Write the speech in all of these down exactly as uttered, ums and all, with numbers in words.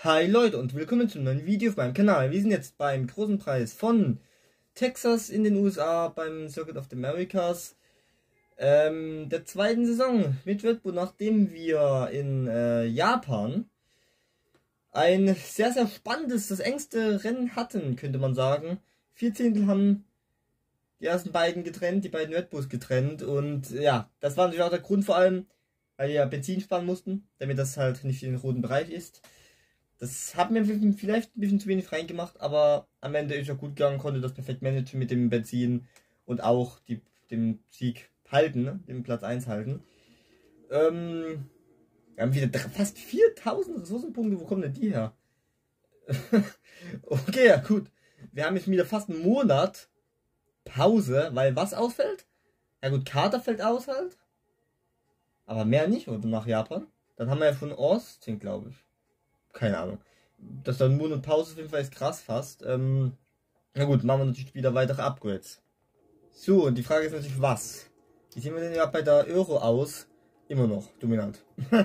Hi Leute und willkommen zum neuen Video auf meinem Kanal. Wir sind jetzt beim großen Preis von Texas in den U S A, beim Circuit of the Americas, ähm, der zweiten Saison mit Red Bull, nachdem wir in äh, Japan ein sehr, sehr spannendes, das engste Rennen hatten, könnte man sagen. Vier Zehntel haben die ersten beiden getrennt, die beiden Red Bulls getrennt, und ja, das war natürlich auch der Grund, vor allem, weil wir ja Benzin sparen mussten, damit das halt nicht in den roten Bereich ist. Das hat mir vielleicht ein bisschen zu wenig reingemacht, aber am Ende ist ja gut gegangen, konnte das perfekt managen mit dem Benzin und auch die, den Sieg halten, ne? Den Platz eins halten. Ähm, wir haben wieder fast viertausend Ressourcenpunkte, wo kommen denn die her? Okay, ja gut. Wir haben jetzt wieder fast einen Monat Pause, weil was ausfällt? Ja gut, Kater fällt aus halt. Aber mehr nicht, oder nach Japan. Dann haben wir ja von Austin, glaube ich. Keine Ahnung. Dass dann Monat Pause auf jeden Fall ist krass fast. Ähm, na gut, machen wir natürlich wieder weitere Upgrades. So, und die Frage ist natürlich was? Wie sehen wir denn ja bei der Euro aus? Immer noch dominant.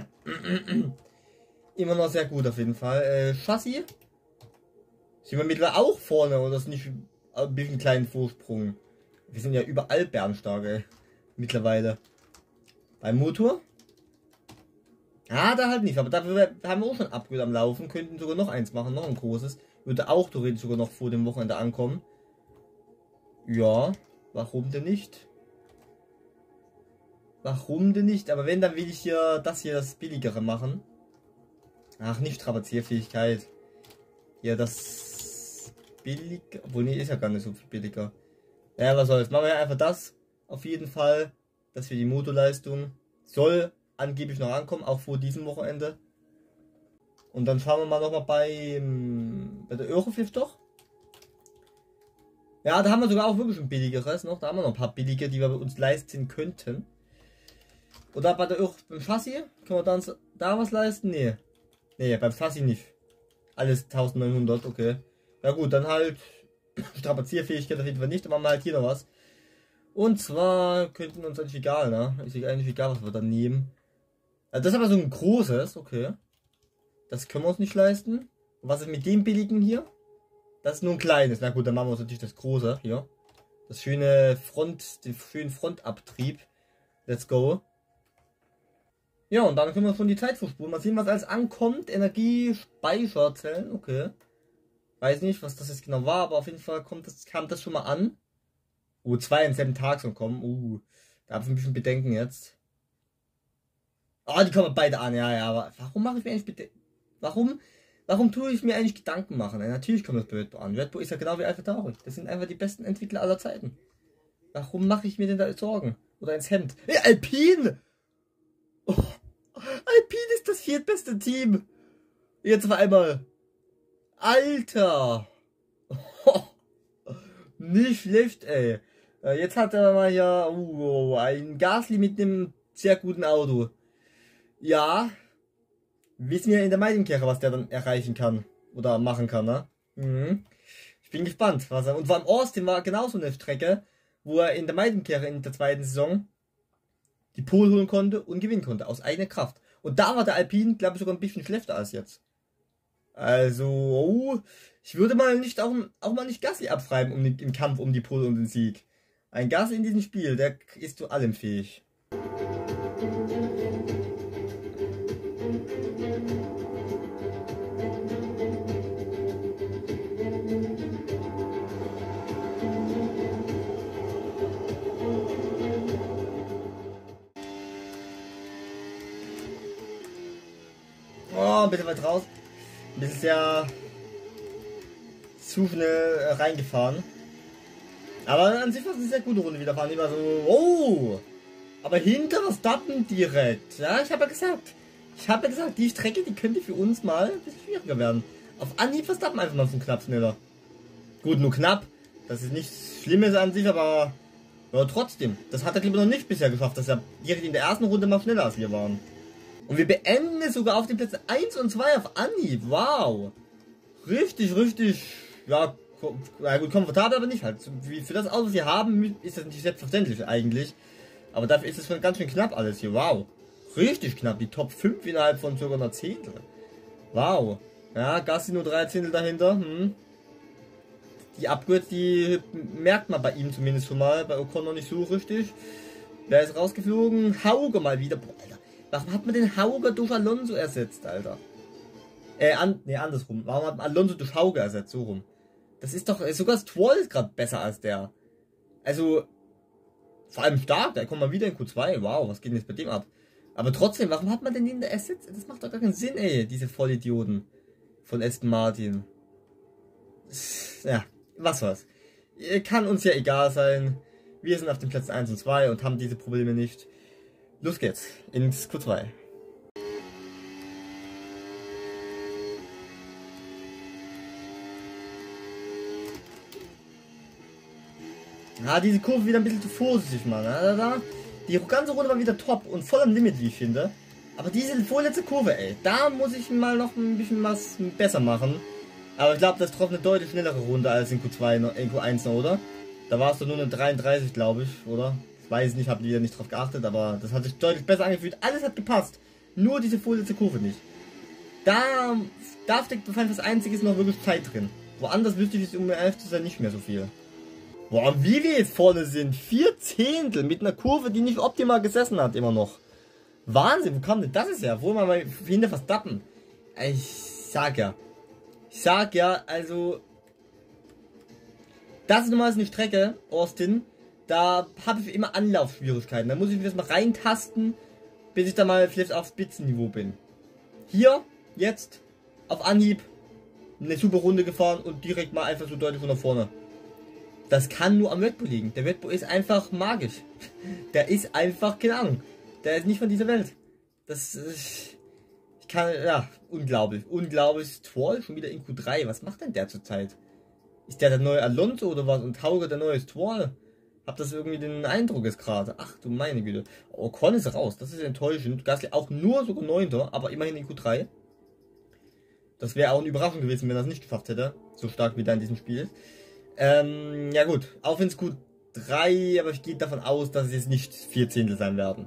Immer noch sehr gut auf jeden Fall. Äh, Chassis. Sind wir mittlerweile auch vorne, oder ist nicht ein bisschen kleinen Vorsprung? Wir sind ja überall bärenstark, ey. Mittlerweile. Beim Motor? Ah, da halt nicht, aber dafür haben wir auch schon ein Upgrade am Laufen, könnten sogar noch eins machen, noch ein großes. Würde auch theoretisch sogar noch vor dem Wochenende ankommen. Ja, warum denn nicht? Warum denn nicht? Aber wenn, dann will ich hier das hier, das billigere machen. Ach, nicht Strapazierfähigkeit. Ja, das billig, obwohl nee, ist ja gar nicht so viel billiger. Ja, was soll's, machen wir einfach das, auf jeden Fall, dass wir die Motorleistung soll angeblich noch ankommen, auch vor diesem Wochenende. Und dann schauen wir mal noch mal bei, bei der Euroflip doch. Ja, da haben wir sogar auch wirklich ein billigeres noch. Da haben wir noch ein paar billige, die wir uns leisten könnten. Oder bei der Euro, beim Chassis, können wir dann da was leisten? Nee. Nee, beim Chassis nicht. Alles neunzehnhundert, okay. Ja gut, dann halt Strapazierfähigkeit auf jeden Fall nicht, dann machen wir halt hier noch was. Und zwar könnten uns eigentlich egal, ne? Ist eigentlich egal, was wir dann nehmen. Also das ist aber so ein großes, okay. Das können wir uns nicht leisten. Und was ist mit dem billigen hier? Das ist nur ein kleines. Na gut, dann machen wir uns natürlich das große hier. Das schöne Front, den schönen Frontabtrieb. Let's go. Ja, und dann können wir schon die Zeit vorspulen. Mal sehen, was alles ankommt. Energiespeicherzellen, okay. Weiß nicht, was das jetzt genau war, aber auf jeden Fall kommt das, kam das schon mal an. Oh, zwei am selben Tag schon kommen. Uh, da habe ich ein bisschen Bedenken jetzt. Oh, die kommen beide an, ja, ja, aber warum mache ich mir eigentlich bitte. Warum? Warum tue ich mir eigentlich Gedanken machen? Ja, natürlich kommt das bei Red Bull an. Red Bull ist ja genau wie Alpha Tauri. Das sind einfach die besten Entwickler aller Zeiten. Warum mache ich mir denn da Sorgen? Oder ins Hemd? Hey, Alpine! Oh, Alpine ist das viertbeste Team. Jetzt auf einmal. Alter! Oh, nicht schlecht, ey. Jetzt hat er mal hier uh, ein Gasly mit einem sehr guten Auto. Ja, wissen wir in der Meidenkehre, was der dann erreichen kann oder machen kann, ne? Mhm. Ich bin gespannt, was er. Und vor allem Austin war genauso eine Strecke, wo er in der Meidenkehre in der zweiten Saison die Pole holen konnte und gewinnen konnte, aus eigener Kraft. Und da war der Alpine, glaube ich, sogar ein bisschen schlechter als jetzt. Also, oh, ich würde mal nicht auch, auch mal nicht Gasly abschreiben um den, im Kampf um die Pole und den Sieg. Ein Gasly in diesem Spiel, der ist zu allem fähig. Oh, ein bisschen weit raus. Ein bisschen sehr zu schnell reingefahren. Aber an sich war es eine sehr gute Runde wieder fahren. Immer so, oh! Aber hinter Verstappen direkt. Ja, ich habe ja gesagt. Ich habe ja gesagt, die Strecke, die könnte für uns mal ein bisschen schwieriger werden. Auf Anhieb Verstappen einfach mal so knapp schneller. Gut, nur knapp. Das ist nichts Schlimmes an sich, aber ja, trotzdem. Das hat er, glaube ich, noch nicht bisher geschafft, dass er direkt in der ersten Runde mal schneller als wir waren. Und wir beenden es sogar auf den Plätzen eins und zwei auf Anhieb. Wow. Richtig, richtig. Ja, ja gut, komfortabel, aber nicht halt. Für das Auto, was wir haben, ist das nicht selbstverständlich eigentlich. Aber dafür ist es schon ganz schön knapp alles hier. Wow. Richtig knapp. Die Top fünf innerhalb von sogar einer Zehntel. Wow. Ja, Gasly nur drei Zehntel dahinter. Hm. Die Upgrades, die merkt man bei ihm zumindest schon mal. Bei Ocon noch nicht so richtig. Wer ist rausgeflogen? Hauger mal wieder. Boah, Alter. Warum hat man den Hauger durch Alonso ersetzt, Alter? Äh, an, nee, andersrum. Warum hat man Alonso durch Hauger ersetzt? So rum. Das ist doch, sogar Stroll ist gerade besser als der. Also, vor allem stark. Der kommt mal wieder in Q zwei. Wow, was geht denn jetzt bei dem ab? Aber trotzdem, warum hat man denn den da ersetzt? Das macht doch gar keinen Sinn, ey. Diese Vollidioten von Aston Martin. Ja, was war's. Kann uns ja egal sein. Wir sind auf den Plätzen eins und zwei und haben diese Probleme nicht. Los geht's ins Q zwei. Ah, diese Kurve wieder ein bisschen zu vorsichtig, Mann. Da, da. Die ganze Runde war wieder top und voll am Limit, wie ich finde. Aber diese vorletzte Kurve, ey, da muss ich mal noch ein bisschen was besser machen. Aber ich glaube, das ist trotzdem eine deutlich schnellere Runde als in Q zwei, in Q eins noch, oder? Da war es doch nur eine dreiunddreißig, glaube ich, oder? Ich weiß nicht, habe wieder nicht drauf geachtet, aber das hat sich deutlich besser angefühlt. Alles hat gepasst. Nur diese vorletzte Kurve nicht. Da, da steckt wahrscheinlich das Einzige ist noch wirklich Zeit drin. Woanders wüsste ich es, um ehrlich zu sein, nicht mehr so viel. Boah, wie wir jetzt vorne sind. Vier Zehntel mit einer Kurve, die nicht optimal gesessen hat, immer noch. Wahnsinn, wo kam denn das jetzt her? Wo man mal hinter Verstappen? Ich sag ja. Ich sag ja, also. Das ist normalerweise eine Strecke, Austin. Da habe ich immer Anlaufschwierigkeiten. Da muss ich mich erstmal reintasten, bis ich da mal vielleicht auf Spitzenniveau bin. Hier, jetzt, auf Anhieb, eine super Runde gefahren und direkt mal einfach so deutlich von da vorne. Das kann nur am Red Bull liegen. Der Red Bull ist einfach magisch. Der ist einfach, keine Ahnung. Der ist nicht von dieser Welt. Das ist, ich kann, ja, unglaublich. Unglaublich. Stroll schon wieder in Q drei. Was macht denn der zurzeit? Ist der der neue Alonso oder was? Und Hauger der neue Stroll? Hab das irgendwie den Eindruck jetzt gerade. Ach du meine Güte. Ocon ist raus. Das ist enttäuschend. Gasly auch nur sogar neunter, aber immerhin in Q drei. Das wäre auch eine Überraschung gewesen, wenn er es nicht geschafft hätte. So stark wie da in diesem Spiel. Ähm, ja gut, auch wenn es Q drei, aber ich gehe davon aus, dass es jetzt nicht vier Zehntel sein werden.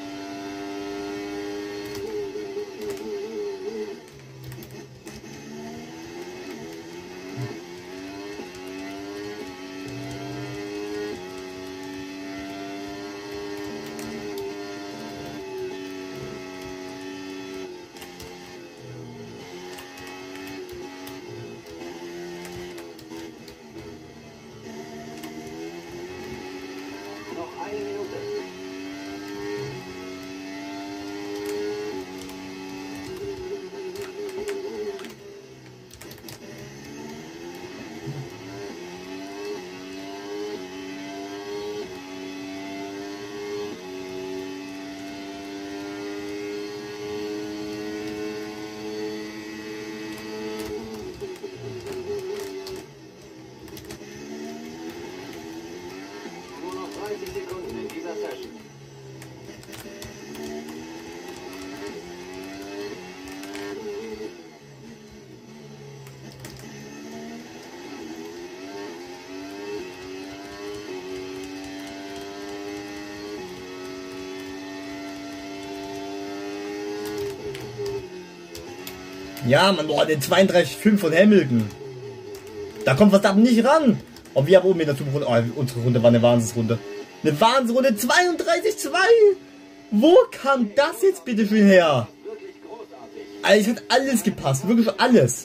Ja, man, boah, den zweiunddreißig Komma fünf von Hamilton. Da kommt Verstappen nicht ran. Und wir haben oben in der Zukunft, oh, unsere Runde war eine Wahnsinnsrunde. Eine Wahnsinnsrunde, zweiunddreißig Komma zwei. Wo kam das jetzt bitte schön her? Also, es hat alles gepasst, wirklich alles.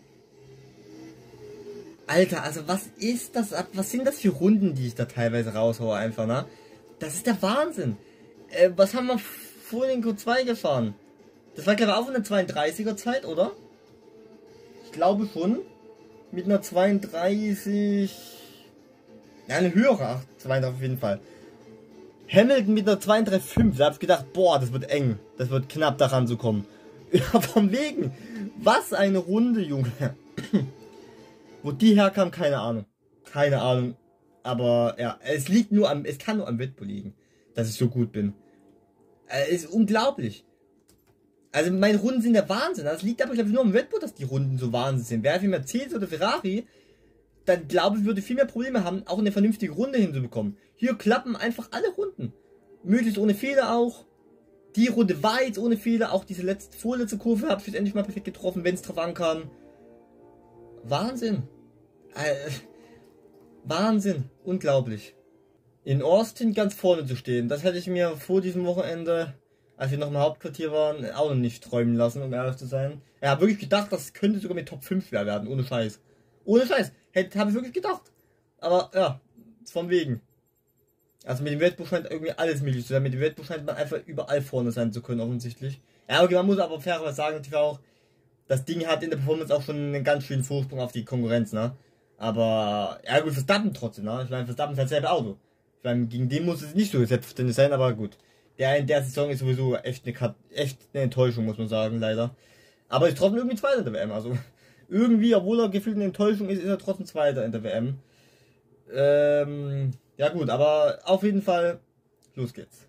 Alter, also was ist das? Was sind das für Runden, die ich da teilweise raushaue einfach, ne? Das ist der Wahnsinn. Äh, was haben wir vor den Q zwei gefahren? Das war glaube ich auch eine zweiunddreißiger Zeit, oder? Ich glaube schon. Mit einer zweiunddreißig... Ja, eine höhere, zweiunddreißig auf jeden Fall. Hamilton mit einer zweiunddreißig Komma fünf. Da hab ich gedacht, boah, das wird eng. Das wird knapp daran zu kommen. Ja, vom Wegen. Was eine Runde, Junge. Wo die herkam, keine Ahnung. Keine Ahnung. Aber ja, es liegt nur am, es kann nur am Red Bull liegen, dass ich so gut bin. Es ist unglaublich. Also meine Runden sind der Wahnsinn. Das liegt aber glaube ich nur am Red Bull, dass die Runden so Wahnsinn sind. Wäre für Mercedes oder Ferrari, dann glaube ich, würde viel mehr Probleme haben, auch eine vernünftige Runde hinzubekommen. Hier klappen einfach alle Runden. Möglichst ohne Fehler auch. Die Runde war jetzt ohne Fehler. Auch diese letzte, vorletzte Kurve habe ich jetzt endlich mal perfekt getroffen, wenn es drauf ankam. Wahnsinn. Äh, Wahnsinn. Unglaublich. In Austin ganz vorne zu stehen, das hätte ich mir vor diesem Wochenende, als wir noch im Hauptquartier waren, auch noch nicht träumen lassen, um ehrlich zu sein. Ich habe wirklich gedacht, das könnte sogar mit Top fünf werden, ohne Scheiß. Ohne Scheiß. Hätte, habe ich wirklich gedacht. Aber ja, von wegen. Also mit dem Red Bull scheint irgendwie alles möglich zu sein. Mit dem Red Bull scheint man einfach überall vorne sein zu können, offensichtlich. Ja, okay, man muss aber fairerweise sagen, natürlich auch, das Ding hat in der Performance auch schon einen ganz schönen Vorsprung auf die Konkurrenz, ne? Aber, ja gut, Verstappen trotzdem, ne? Ich meine, Verstappen ist halt selber Auto. Ich meine, gegen den muss es nicht so selbstverständlich sein, aber gut. Der in der Saison ist sowieso echt eine, echt eine Enttäuschung, muss man sagen, leider. Aber ist trotzdem irgendwie Zweiter in der W M, also irgendwie, obwohl er gefühlt eine Enttäuschung ist, ist er trotzdem Zweiter in der W M. Ähm, ja gut, aber auf jeden Fall, los geht's.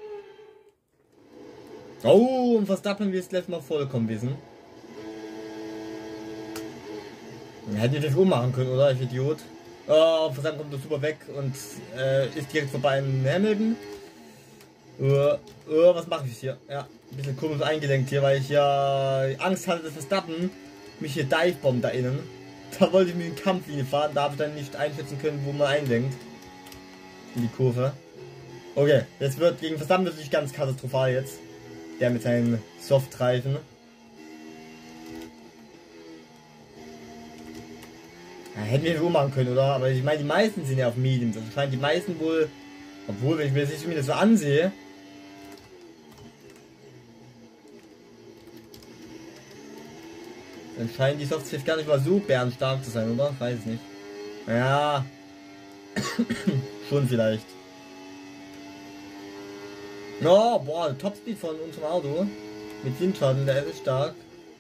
Oh, und Verstappen wird es gleich mal vollkommen wissen. Hätten wir das ummachen können, oder? Ich Idiot. Oh, Verstappen kommt doch super weg und äh, ist direkt vorbei in Hamilton. Uh, uh, was mache ich hier? Ja, ein bisschen komisch eingelenkt hier, weil ich ja Angst hatte, dass Verstappen mich hier divebombt da innen. Da wollte ich mit dem Kampflinie fahren, da habe ich dann nicht einschätzen können, wo man einlenkt. In die Kurve. Okay, das wird gegen Verstappen wirklich ganz katastrophal jetzt. Der mit seinen Softreifen. Ja, hätten wir so machen können, oder? Aber ich meine, die meisten sind ja auf Mediums. Also scheint die meisten wohl, obwohl, wenn ich mir das, ich mir das so ansehe, dann scheinen die Softs gar nicht mal so bärenstark zu sein, oder? Ich weiß es nicht. Ja. Schon vielleicht. No, boah, Topspeed von unserem Auto. Mit Windschatten, der ist stark.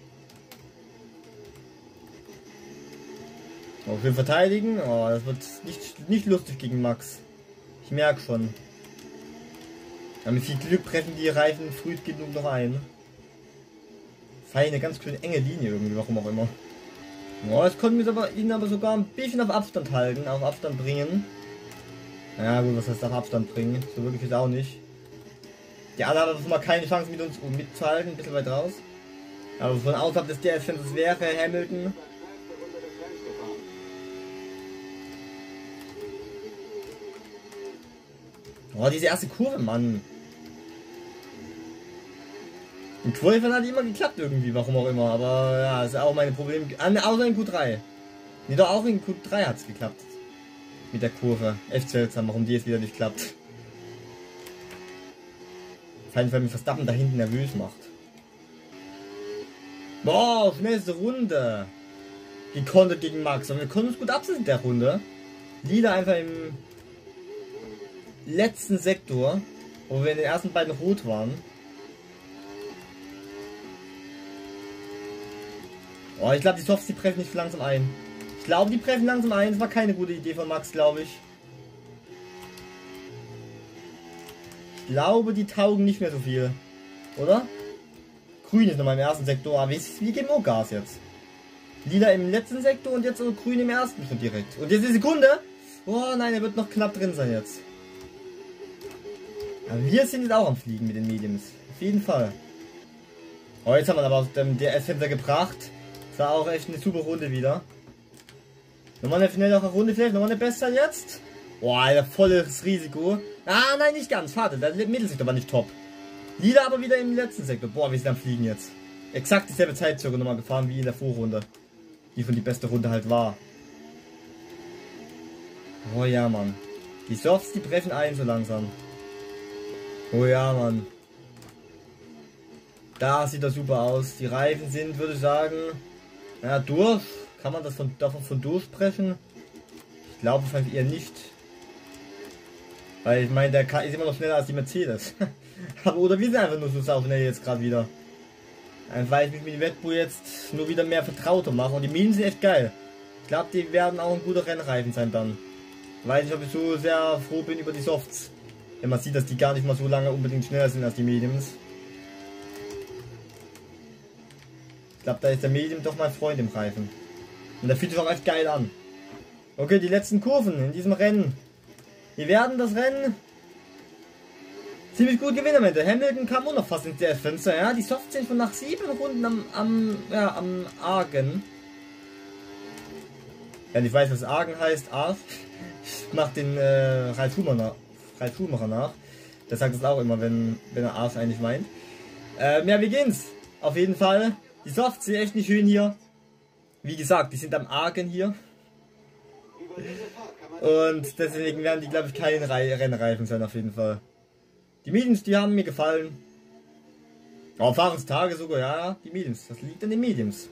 Oh, schön verteidigen. Oh, das wird nicht, nicht lustig gegen Max. Ich merke schon. Aber mit viel Glück treffen die Reifen früh genug noch ein. Feine, ganz schön enge Linie irgendwie, warum auch immer. Oh, jetzt konnten wir aber, ihn aber sogar ein bisschen auf Abstand halten, auf Abstand bringen. Ja gut, was heißt auf Abstand bringen? So wirklich ist auch nicht. Die anderen haben mal keine Chance mit uns um mitzuhalten, ein bisschen weit raus. Aber von außerhalb des D R S, wenn das wäre, Hamilton. Oh, diese erste Kurve, Mann. In Qualifying hat immer geklappt irgendwie, warum auch immer. Aber ja, ist auch meine Probleme. Außer in Q drei. Nee, doch auch in Q drei hat es geklappt. Mit der Kurve. Echt seltsam, warum die jetzt wieder nicht klappt. Auf jeden Fall mich Verstappen da hinten nervös macht. Boah, schnellste Runde. Gekontert gegen Max. Und wir konnten uns gut absetzen in der Runde. Lila einfach im letzten Sektor, wo wir in den ersten beiden rot waren. Oh, ich glaube, die Softs, die brechen nicht langsam ein. Ich glaube, die brechen langsam ein. Das war keine gute Idee von Max, glaube ich. Ich glaube, die taugen nicht mehr so viel. Oder? Grün ist nochmal im ersten Sektor. Aber wir geben auch Gas jetzt. Lila im letzten Sektor und jetzt auch grün im ersten schon direkt. Und jetzt die Sekunde. Oh nein, er wird noch knapp drin sein jetzt. Aber wir sind jetzt auch am Fliegen mit den Mediums. Auf jeden Fall. Oh, jetzt haben wir aber aus dem D R S-Fenster gebracht. Das war auch echt eine super Runde wieder. Nochmal eine schnellere Runde vielleicht. Nochmal eine Bestzeit jetzt. Boah, Alter, volles Risiko. Ah, nein, nicht ganz. Schade, der Mittelsektor war nicht top. Lila aber wieder im letzten Sektor. Boah, wir sind am Fliegen jetzt. Exakt dieselbe Zeitzirkel nochmal gefahren wie in der Vorrunde. Die von die beste Runde halt war. Oh ja, Mann. Die Softs, die brechen ein so langsam. Oh ja, Mann. Da sieht das super aus. Die Reifen sind, würde ich sagen, ja, durch. Kann man das von, davon von durchsprechen? Ich glaube vielleicht eher nicht. Weil ich meine, der K ist immer noch schneller als die Mercedes. Aber oder wir sind einfach nur so sau schnell jetzt gerade wieder. Einfach weil ich mich mit dem Red Bull jetzt nur wieder mehr vertrauter mache. Und die Minen sind echt geil. Ich glaube, die werden auch ein guter Rennreifen sein dann. Weil ich, ob ich so sehr froh bin über die Softs. Wenn man sieht, dass die gar nicht mal so lange unbedingt schneller sind als die Mediums. Ich glaube, da ist der Medium doch mein Freund im Reifen. Und der fühlt sich auch echt geil an. Okay, die letzten Kurven in diesem Rennen. Wir werden das Rennen ziemlich gut gewinnen am Ende. Hamilton kam auch noch fast ins D F-Fenster, ja. Die Softs sind schon nach sieben Runden am, am, ja, am Argen. Wenn ich weiß, was Argen heißt, Arsch. Ich mach den äh, Ralf Schumacher nach. Ralf Schumacher nach. Der sagt das auch immer, wenn, wenn er Arsch eigentlich meint. Ähm, ja, wie geht's? Auf jeden Fall. Die Softs sind echt nicht schön hier. Wie gesagt, die sind am Argen hier. Und deswegen werden die, glaube ich, keine Rennreifen sein, auf jeden Fall. Die Mediums, die haben mir gefallen. Auf Fahrenstage sogar, ja, die Mediums. Das liegt an den Mediums.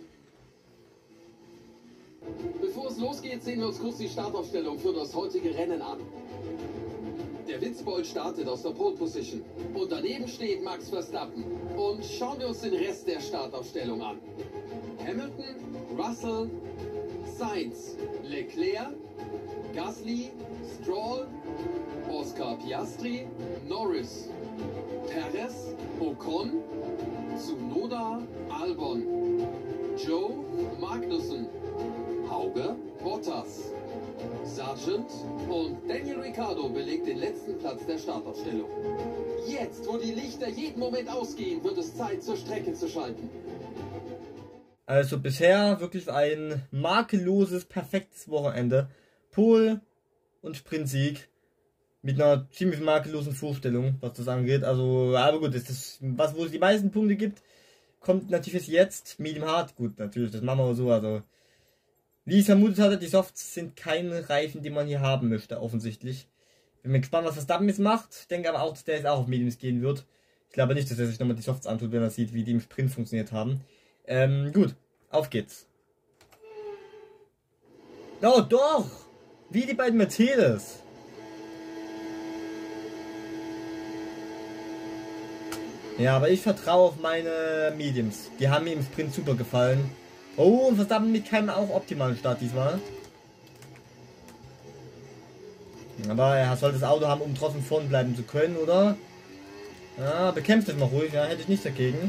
Bevor es losgeht, sehen wir uns kurz die Startaufstellung für das heutige Rennen an. Der Witzbold startet aus der Pole Position. Und daneben steht Max Verstappen. Und schauen wir uns den Rest der Startaufstellung an. Hamilton, Russell, Sainz, Leclerc, Gasly, Stroll, Oscar Piastri, Norris, Perez, Ocon, Tsunoda, Albon, Joe, Magnussen, Hauger, Bottas, Sargent und Daniel Ricciardo belegt den letzten Platz der Startaufstellung. Jetzt, wo die Lichter jeden Moment ausgehen, wird es Zeit, zur Strecke zu schalten. Also bisher wirklich ein makelloses, perfektes Wochenende. Pole und Sprintsieg mit einer ziemlich makellosen Vorstellung, was das angeht. Also, aber gut, das ist was, wo es die meisten Punkte gibt, kommt natürlich jetzt. Medium Hard, gut, natürlich, das machen wir so. Also, wie ich es vermutet hatte, die Softs sind keine Reifen, die man hier haben möchte, offensichtlich. Bin mir gespannt, was Verstappen jetzt macht. Denke aber auch, dass der jetzt auch auf Mediums gehen wird. Ich glaube nicht, dass er sich nochmal die Softs antut, wenn er sieht, wie die im Sprint funktioniert haben. Ähm, gut, auf geht's. Oh, doch! Wie die beiden Mercedes. Ja, aber ich vertraue auf meine Mediums. Die haben mir im Sprint super gefallen. Oh, und Verstappen mit keinem auch optimalen Start diesmal. Aber er soll das Auto haben, um trotzdem vorn bleiben zu können, oder? Ja, bekämpft es mal ruhig, ja, hätte ich nichts dagegen.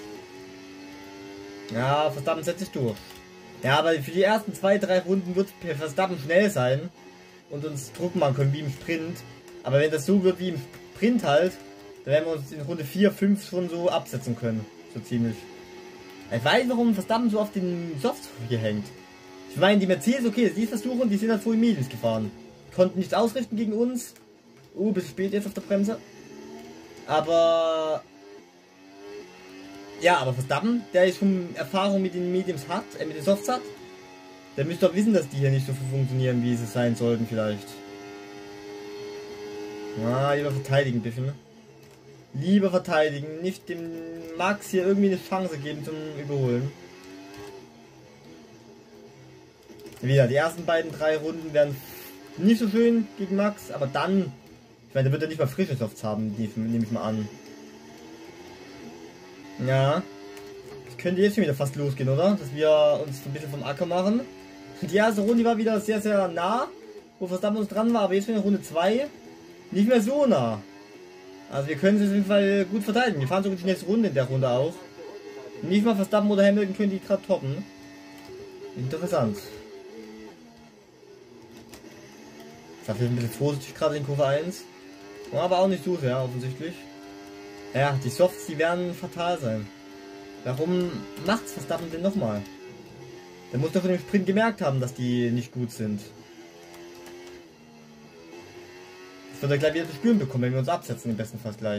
Ja, Verstappen setzt sich durch. Ja, aber für die ersten zwei, drei Runden wird Verstappen schnell sein und uns Druck machen können, wie im Sprint. Aber wenn das so wird wie im Sprint halt, dann werden wir uns in Runde vier, fünf schon so absetzen können. So ziemlich. Ich weiß, warum Verstappen so auf den Softs hier hängt. Ich meine, die Mercedes, okay, die versuchen, die sind halt vorhin Mediums gefahren. Konnten nichts ausrichten gegen uns. Oh, bisschen spät jetzt auf der Bremse. Aber... Ja, aber Verstappen, der jetzt schon Erfahrung mit den Mediums hat, äh, mit den Softs hat, der müsste doch wissen, dass die hier nicht so funktionieren, wie sie sein sollten vielleicht. Ah, lieber verteidigen, bitte. Ne? Lieber verteidigen, nicht dem Max hier irgendwie eine Chance geben zum Überholen. Wieder, die ersten beiden, drei Runden werden nicht so schön gegen Max, aber dann, ich meine, der wird ja nicht mal frische Softs haben, nehme ich mal an. Ja, das könnte jetzt schon wieder fast losgehen, oder? Dass wir uns ein bisschen vom Acker machen. Die erste Runde war wieder sehr, sehr nah, wo Verstappen uns dran war, aber jetzt in Runde zwei nicht mehr so nah. Also wir können es auf jeden Fall gut verteidigen. Wir fahren sogar die nächste Runde in der Runde auch. Nicht mal Verstappen oder Hamilton können die gerade toppen. Interessant. Dafür ein bisschen vorsichtig gerade in Kurve eins. Aber auch nicht so sehr offensichtlich. Ja, die Softs, die werden fatal sein. Warum macht's Verstappen denn nochmal? Der muss doch von dem Sprint gemerkt haben, dass die nicht gut sind. Das wird er gleich wieder zu spüren bekommen, wenn wir uns absetzen, im besten Fall gleich.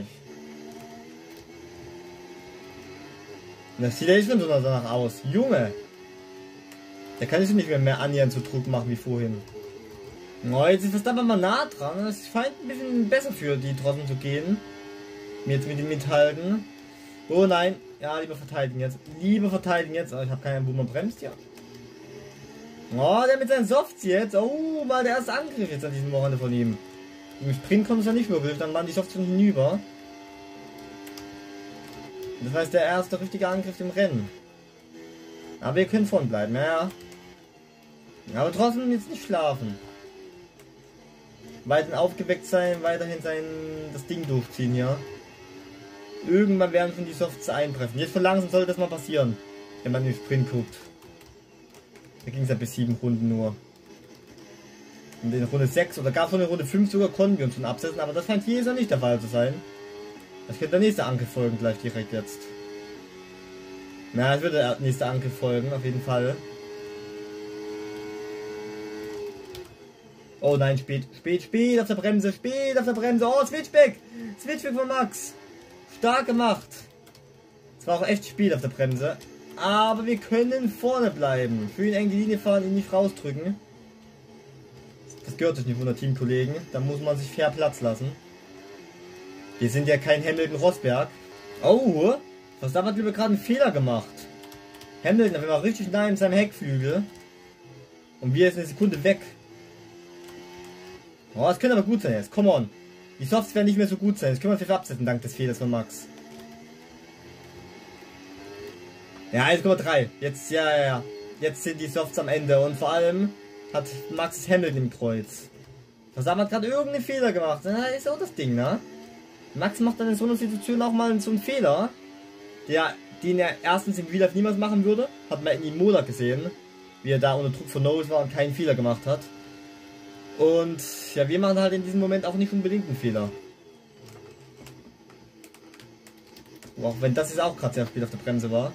Und das sieht ja schon so danach aus. Junge! Der kann sich nicht mehr, mehr annähernd so Druck machen wie vorhin. Oh, jetzt ist Verstappen mal nah dran. Es scheint ein bisschen besser für die draußen zu gehen. Jetzt mit dem Mithalten. Oh nein. Ja, lieber verteidigen jetzt. Lieber verteidigen jetzt. Oh, ich habe keinen, wo man bremst hier. Oh, der mit seinen Softs jetzt. Oh, mal der erste Angriff jetzt an diesem Wochenende von ihm. Im Sprint kommt es ja nicht wirklich. Dann waren die Softs schon hinüber. Das heißt, der erste richtige Angriff im Rennen. Aber wir können vorn bleiben, ja. Aber trotzdem jetzt nicht schlafen. Weiterhin aufgeweckt sein, weiterhin sein das Ding durchziehen hier. Irgendwann werden schon die Softs einbrechen. Jetzt von langsam sollte das mal passieren, wenn man in den Sprint guckt. Da ging es ja bis sieben Runden nur. Und in Runde sechs oder gar von der Runde fünf sogar konnten wir uns schon absetzen, aber das scheint hier jetzt noch nicht der Fall zu sein. Das könnte der nächste Anke folgen gleich direkt jetzt. Na, es wird der nächste Anke folgen, auf jeden Fall. Oh nein, spät, spät, spät auf der Bremse, spät auf der Bremse. Oh, Switchback! Switchback von Max. Stark gemacht. Es war auch echt spät auf der Bremse. Aber wir können vorne bleiben. Schön eng die Linie fahren, ihn nicht rausdrücken. Das gehört sich nicht von der Teamkollegen. Da muss man sich fair Platz lassen. Wir sind ja kein Hamilton-Rosberg. Oh, was da hat lieber gerade einen Fehler gemacht. Hamilton war richtig nah in seinem Heckflügel. Und wir sind eine Sekunde weg. Oh, das könnte aber gut sein jetzt. Come on. Die Softs werden nicht mehr so gut sein. Das können wir vielleicht absetzen, dank des Fehlers von Max. Ja, eins Komma drei. Jetzt, ja, ja, ja. Jetzt sind die Softs am Ende. Und vor allem hat Max Hamilton im Kreuz. Verstappen hat gerade irgendeinen Fehler gemacht. Na, ist auch das Ding, ne? Max macht dann in so einer Situation auch mal so einen Fehler, der, den er erstens im Real Life niemals machen würde. Hat man in Imola gesehen, wie er da unter Druck von Norris war und keinen Fehler gemacht hat. Und ja, wir machen halt in diesem Moment auch nicht unbedingt einen Fehler. Auch wenn das jetzt auch gerade sehr spät auf der Bremse war.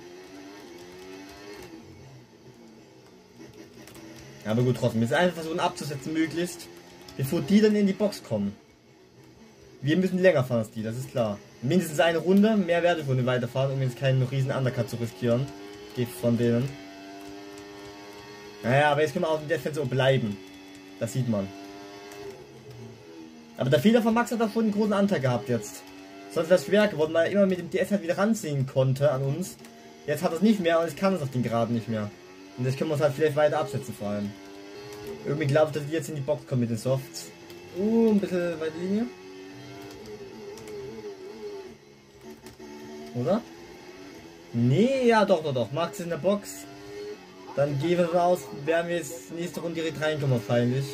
Ja, aber gut, trotzdem. Wir müssen einfach versuchen abzusetzen möglichst, bevor die dann in die Box kommen. Wir müssen länger fahren als die, das ist klar. Mindestens eine Runde, mehr Wertefunde weiterfahren, um jetzt keinen riesen Undercut zu riskieren. Geht von denen. Naja, aber jetzt können wir auf dem Defense so bleiben. Das sieht man. Aber der Fehler von Max hat auch schon einen großen Anteil gehabt jetzt. Sonst wäre es schwer geworden, weil er immer mit dem D S halt wieder ranziehen konnte an uns. Jetzt hat er es nicht mehr und ich kann es auf den Geraden nicht mehr. Und jetzt können wir uns halt vielleicht weiter absetzen vor allem. Irgendwie glaube ich, dass die jetzt in die Box kommen mit den Softs. Uh, ein bisschen weite Linie. Oder? Nee, ja doch, doch, doch. Max ist in der Box. Dann gehen wir davon aus, werden wir jetzt nächste Runde direkt reinkommen wahrscheinlich.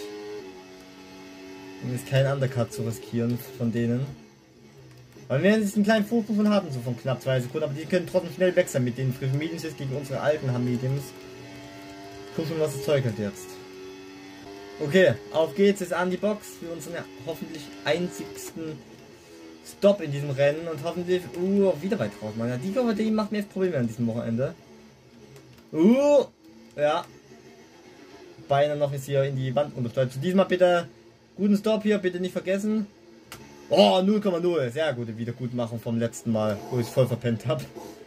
Um jetzt keinen Undercut zu riskieren von denen. Weil wir jetzt einen kleinen Vorsprung von hatten, so von knapp zwei Sekunden, aber die können trotzdem schnell weg sein mit den frischen Mediums jetzt gegen unsere alten Mediums. Gucken, was das Zeug hat jetzt. Okay, auf geht's jetzt an die Box für unseren ja, hoffentlich einzigsten Stop in diesem Rennen und hoffentlich, uh, wieder weit raus, Mann. Ja, die G D macht mir jetzt Probleme an diesem Wochenende. Uh, ja. Beinahe noch ist hier in die Wand unterstützt. Diesmal bitte guten Stop hier, bitte nicht vergessen. Oh, null Komma null. Sehr gute Wiedergutmachung vom letzten Mal, wo ich es voll verpennt habe.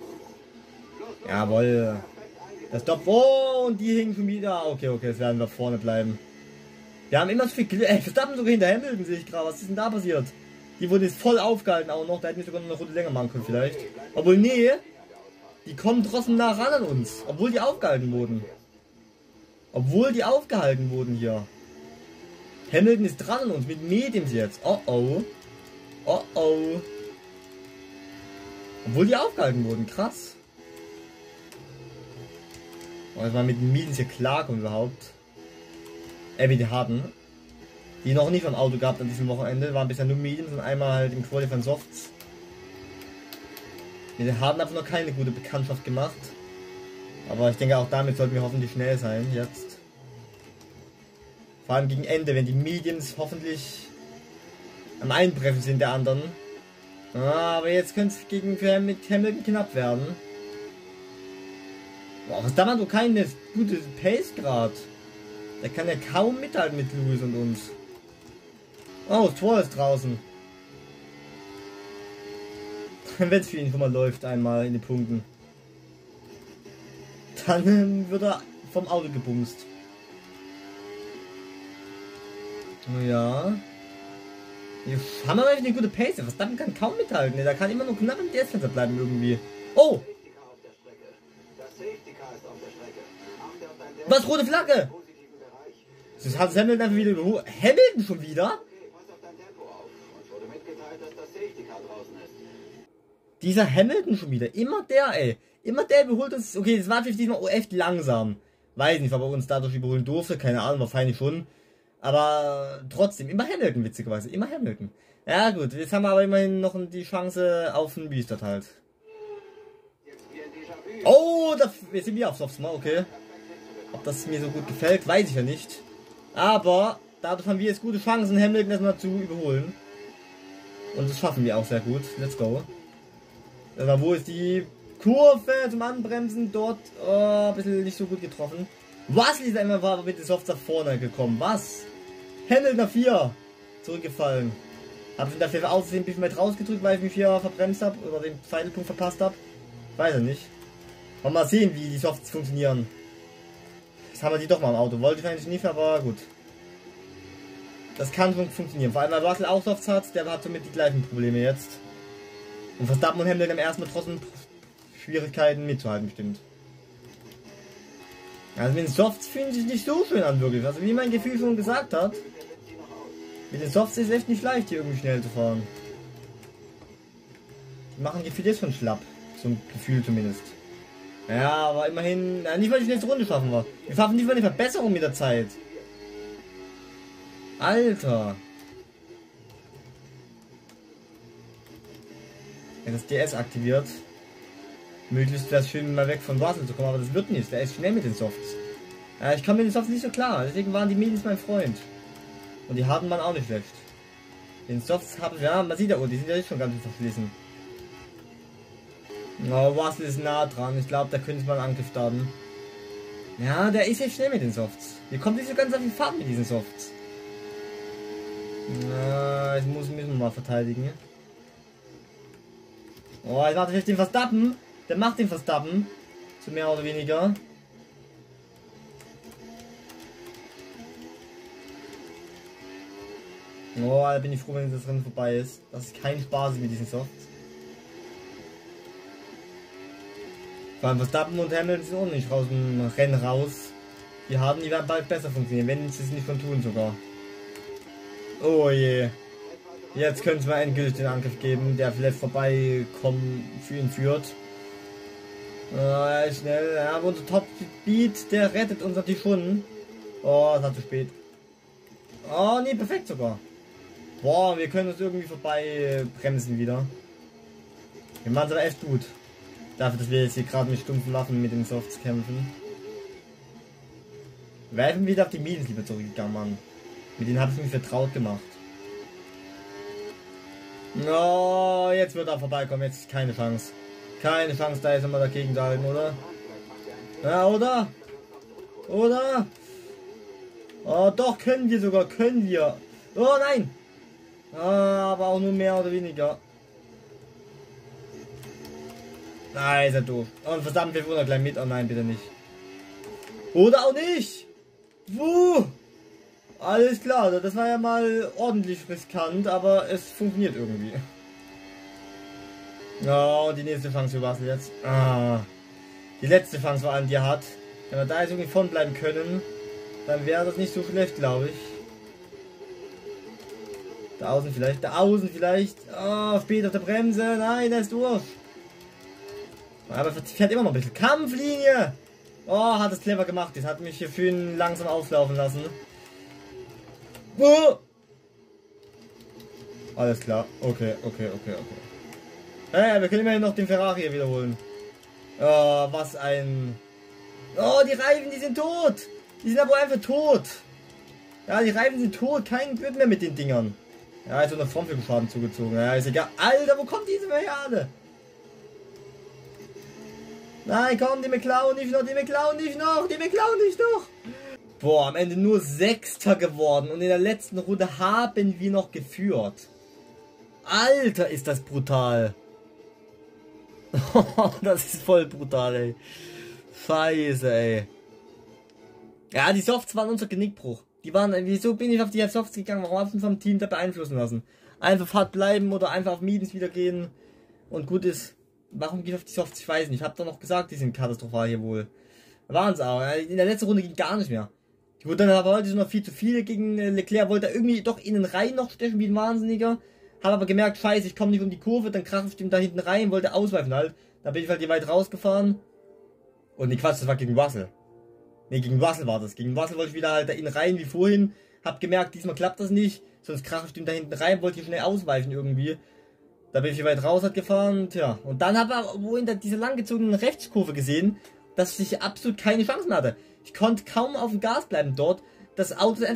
Jawohl. Der Stop. Oh, und die hingen schon wieder. Okay, okay, jetzt werden wir vorne bleiben. Wir haben immer so viel Glück. Ey, Verstappen sogar hinter Hamilton, sehe ich gerade. Was ist denn da passiert? Die wurden jetzt voll aufgehalten auch noch. Da hätten wir sogar noch eine Runde länger machen können vielleicht. Obwohl, nee. Die kommen trotzdem nah ran an uns. Obwohl die aufgehalten wurden. Obwohl die aufgehalten wurden hier. Hamilton ist dran an uns mit Mediums jetzt. Oh oh. Oh oh. Obwohl die aufgehalten wurden. Krass. Oh, jetzt mal mit den Mediums hier klarkommen überhaupt. Äh, wie die harten. Die noch nicht vom Auto gehabt an diesem Wochenende. Waren bisher nur Mediums und einmal halt im Quali von Softs. Mit den harten haben wir noch keine gute Bekanntschaft gemacht. Aber ich denke auch damit sollten wir hoffentlich schnell sein jetzt. Vor allem gegen Ende, wenn die Mediums hoffentlich am Einbrechen sind der anderen. Ah, aber jetzt könnte es gegen mit Hamilton knapp werden. Boah, was da man so keine gute Pace gerade. Der kann ja kaum mithalten mit Lewis und uns. Oh, das Tor ist draußen. Wenn es für ihn schon mal läuft, einmal in die Punkten. Dann wird er vom Auto gebumst. Ja. Hier haben wir eine gute Pace. Was dann kann kaum mithalten. Der kann immer nur knapp im D S-Fenster bleiben irgendwie. Oh! Was? Rote Flagge! Das hat Hamilton einfach wieder überholt. Hamilton schon wieder? Dieser Hamilton schon wieder. Immer der, ey. Immer der überholt uns. Okay, das war natürlich diesmal echt langsam. Weiß nicht, ob er uns dadurch überholen durfte. Keine Ahnung, wahrscheinlich schon. Aber trotzdem, immer Hamilton, witzigerweise. Immer Hamilton. Ja gut, jetzt haben wir aber immerhin noch die Chance auf einen Restart halt. Oh, da, jetzt sind wir auf Softs mal, okay. Ob das mir so gut gefällt, weiß ich ja nicht. Aber Dadurch haben wir jetzt gute Chancen, Hamilton erstmal zu überholen. Und das schaffen wir auch sehr gut. Let's go. Aber wo ist die Kurve zum Anbremsen? Dort, oh, ein bisschen nicht so gut getroffen. Was ist da immer war mit den Softs nach vorne gekommen? Was? Hamilton nach vier. Zurückgefallen. Habe ich dafür aussehen ein bisschen weit rausgedrückt, weil ich mich hier verbremst habe oder den Zeitpunkt verpasst habe? Weiß ich nicht. Mal sehen, wie die Softs funktionieren. Jetzt haben wir die doch mal im Auto. Wollte ich eigentlich nicht, aber gut. Das kann schon funktionieren. Vor allem, weil Russell auch Softs hat, der hat somit die gleichen Probleme jetzt. Und Verstappen und Hamilton haben erstmal trotzdem Schwierigkeiten mitzuhalten, bestimmt. Also mit den Softs fühlen sich nicht so schön an, wirklich. Also wie mein Gefühl schon gesagt hat, mit den Softs ist es echt nicht leicht, hier irgendwie schnell zu fahren. Die machen Gefühl jetzt schon schlapp. Zum Gefühl zumindest. Ja, aber immerhin, ja, nicht weil die nächste Runde schaffen wir. Wir schaffen nicht mal eine Verbesserung mit der Zeit. Alter. Wenn das D S aktiviert, möglichst wäre es schön, mal weg von Russell zu kommen, aber das wird nicht. Der ist schnell mit den Softs. Ja, ich komme mit den Softs nicht so klar, deswegen waren die Medis mein Freund. Und die harten waren auch nicht schlecht. Den Softs haben, ja, man sieht ja, oh, die sind ja jetzt schon ganz verschlissen. Oh, Russell ist nah dran, ich glaube, da könnte man einen Angriff starten. Ja, der ist jetzt schnell mit den Softs. Hier kommt nicht so ganz auf die Fahrt mit diesen Softs. Na, ich muss müssen wir mal verteidigen. Oh, ich mache jetzt den Verstappen. Der macht den Verstappen. So mehr oder weniger. Oh, da bin ich froh, wenn das Rennen vorbei ist. Das ist kein Spaß mit diesen Softs. Vor allem Verstappen und Hamilton sind auch nicht raus dem Rennen raus. Die haben, die werden bald besser funktionieren, wenn sie es nicht schon tun sogar. Oh je. Jetzt könnte es mal endgültig den Angriff geben, der vielleicht vorbeikommen für ihn führt. Äh, schnell, ja, aber unser Top Speed, der rettet uns natürlich schon. Oh, es war zu spät. Oh, nee, perfekt sogar. Boah, wir können uns irgendwie vorbei bremsen wieder. Wir machen es aber echt gut. Dafür, dass wir jetzt hier gerade mit stumpfen Waffen mit den Softs kämpfen. Wir werden wieder auf die Medis lieber zurückgegangen, Mann. Mit denen habe ich mich vertraut gemacht. No, jetzt wird er vorbeikommen. Jetzt keine Chance. Keine Chance, da ist immer dagegen zu halten, oder? Ja, oder? Oder? Oh, doch, können wir sogar. Können wir. Oh, nein. Ah, aber auch nur mehr oder weniger. Nein, ist er doof. Und verdammt, wir wurden gleich mit. Oh nein, bitte nicht. Oder auch nicht. Wo? Alles klar, das war ja mal ordentlich riskant, aber es funktioniert irgendwie. Oh, die nächste Chance für Russell jetzt. Ah, die letzte Chance vor allem, die er hat. Wenn wir da jetzt irgendwie von bleiben können, dann wäre das nicht so schlecht, glaube ich. Da außen vielleicht, da außen vielleicht. Oh, spät auf der Bremse. Nein, er ist durch. Aber fährt immer noch ein bisschen. Kampflinie! Oh, hat es clever gemacht. Das hat mich hier schön langsam auflaufen lassen. Oh. Alles klar. Okay, okay, okay, okay. Hey, wir können immerhin noch den Ferrari hier wiederholen. Oh, was ein... Oh, die Reifen, die sind tot. Die sind aber einfach tot. Ja, die Reifen sind tot. Kein Glück mehr mit den Dingern. Ja, ist so eine Frontflügelschaden zugezogen. Ja, ist egal. Alter, wo kommt diese Milliarde? Nein, komm, die mir klauen nicht noch, die mir klauen nicht noch, die mir klauen nicht noch. Boah, am Ende nur Sechster geworden und in der letzten Runde haben wir noch geführt. Alter, ist das brutal. Das ist voll brutal, ey. Scheiße, ey. Ja, die Softs waren unser Genickbruch. Die waren, wieso bin ich auf die Softs gegangen? Warum habe ich mich vom Team da beeinflussen lassen? Einfach hart bleiben oder einfach auf Meetings wieder gehen und gut ist. Warum geht auf die Softs? Ich weiß nicht. Ich habe doch noch gesagt, die sind katastrophal hier wohl. Waren es auch. In der letzten Runde ging gar nicht mehr. Die wurde dann aber heute noch viel zu viel gegen Leclerc. Wollte irgendwie doch in den Reihen noch stechen wie ein Wahnsinniger. Habe aber gemerkt, scheiße, ich komme nicht um die Kurve. Dann krache ich dem da hinten rein. Wollte ausweichen halt. Da bin ich halt hier weit rausgefahren. Und nee, Quatsch, das war gegen Russell. Ne, gegen Russell war das. Gegen Russell wollte ich wieder halt da in rein wie vorhin. Hab gemerkt, diesmal klappt das nicht. Sonst krache ich dem da hinten rein. Wollte hier schnell ausweichen irgendwie. Da bin ich hier weit raus hat gefahren, tja. Und dann habe ich wo in der, dieser langgezogenen Rechtskurve gesehen, dass ich absolut keine Chancen hatte. Ich konnte kaum auf dem Gas bleiben dort. Das Auto ist einfach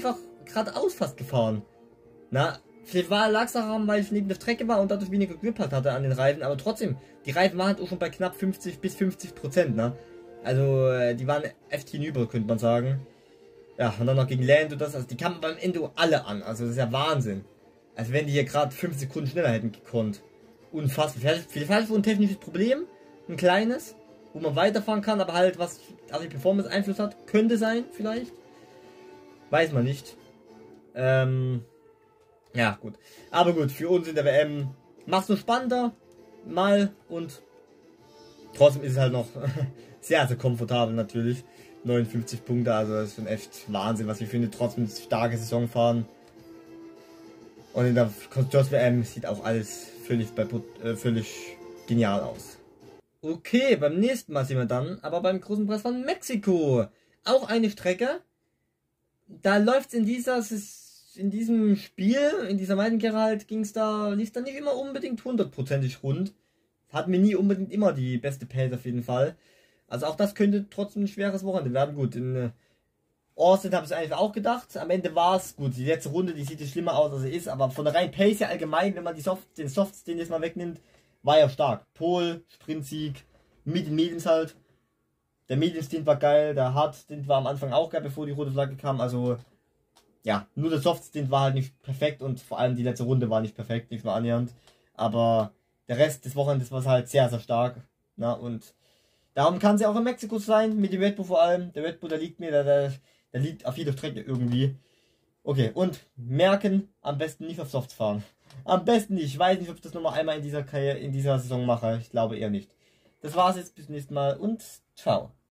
geradeaus fast gefahren. Na, vielleicht lag es daran, weil ich neben der Strecke war und dadurch weniger Grip halt hatte an den Reifen, aber trotzdem, die Reifen waren halt auch schon bei knapp fünfzig bis fünfzig Prozent, ne? Also, die waren echt hinüber, könnte man sagen. Ja, und dann noch gegen Lando das, also die kamen beim Ende alle an, also das ist ja Wahnsinn. Als wenn die hier gerade fünf Sekunden schneller hätten gekonnt. Unfassbar. Vielleicht, vielleicht ein technisches Problem, ein kleines, wo man weiterfahren kann, aber halt was auf die Performance Einfluss hat, könnte sein, vielleicht. Weiß man nicht. Ähm, ja, gut. Aber gut, für uns in der W M macht es nur spannender, mal, und trotzdem ist es halt noch sehr, sehr komfortabel natürlich. neunundfünfzig Punkte, also das ist schon echt Wahnsinn, was wir für eine trotzdem starke Saison fahren. Und in der Constructors-W M sieht auch alles völlig, bei, äh, völlig genial aus. Okay, beim nächsten Mal sehen wir dann, aber beim großen Preis von Mexiko. Auch eine Strecke. Da läuft es in dieser, in diesem Spiel, in dieser Meidenkehre halt, ging es da, lief da nicht immer unbedingt hundertprozentig rund. Hatten wir nie unbedingt immer die beste Pace auf jeden Fall. Also auch das könnte trotzdem ein schweres Wochenende werden. Gut, in äh, Austin habe ich es eigentlich auch gedacht. Am Ende war es gut. Die letzte Runde, die sieht jetzt schlimmer aus, als sie ist. Aber von der reinen Pace her allgemein, wenn man die Soft, den Softs, den jetzt mal wegnimmt, war ja stark. Pole, Sprintsieg, mit den Mediums halt. Der Medium-Stint war geil, der Hard-Stint war am Anfang auch geil, bevor die rote Flagge kam. Also, ja, nur der Soft-Stint war halt nicht perfekt und vor allem die letzte Runde war nicht perfekt, nichts mal annähernd. Aber der Rest des Wochenendes war halt sehr, sehr stark. Na, und darum kann sie auch in Mexiko sein, mit dem Red Bull vor allem. Der Red Bull, der liegt mir, der, der, der liegt auf jeder Strecke irgendwie. Okay, und merken, am besten nicht auf Softs fahren. Am besten nicht. Ich weiß nicht, ob ich das nochmal einmal in dieser, in dieser Saison mache. Ich glaube eher nicht. Das war's jetzt, bis zum nächsten Mal und ciao.